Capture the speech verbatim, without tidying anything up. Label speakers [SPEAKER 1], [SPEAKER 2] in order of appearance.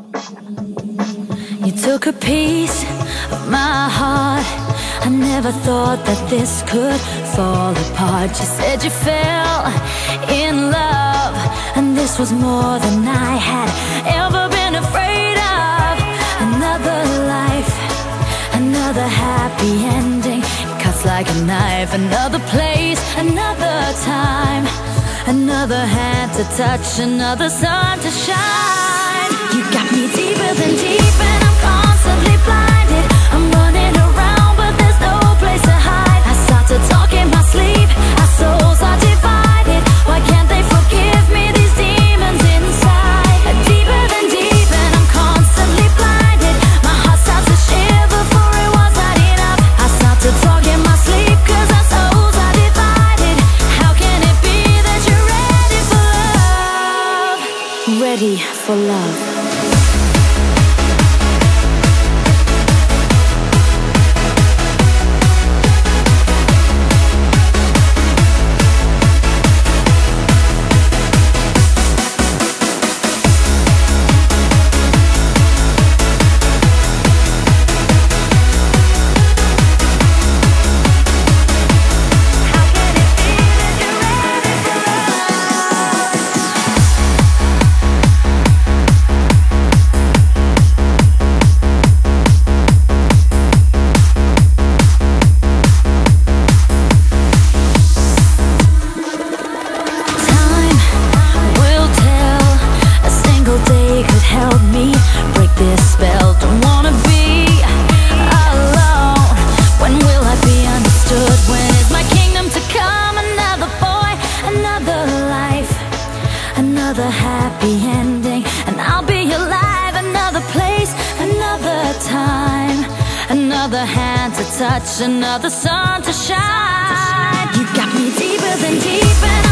[SPEAKER 1] You took a piece of my heart. I never thought that this could fall apart. You said you fell in love, and this was more than I had ever been afraid of. Another life, another happy ending. It cuts like a knife. Another place, another time, another hand to touch, another sun to shine. You got me deeper than deep, and I'm constantly blinded. I'm running around, but there's no place to hide. I start to talk in my sleep. Our souls are divided. Why can't they forgive me, these demons inside? Deeper than deep, and I'm constantly blinded. My heart starts to shiver, for it was not enough. I start to talk in my sleep, cause our souls are divided. How can it be that you're ready for love? Ready for love. Help me break this spell. Don't wanna be alone. When will I be understood? When is my kingdom to come? Another boy, another life, another happy ending, and I'll be alive. Another place, another time, another hand to touch, another sun to shine. You got me deeper than deep, and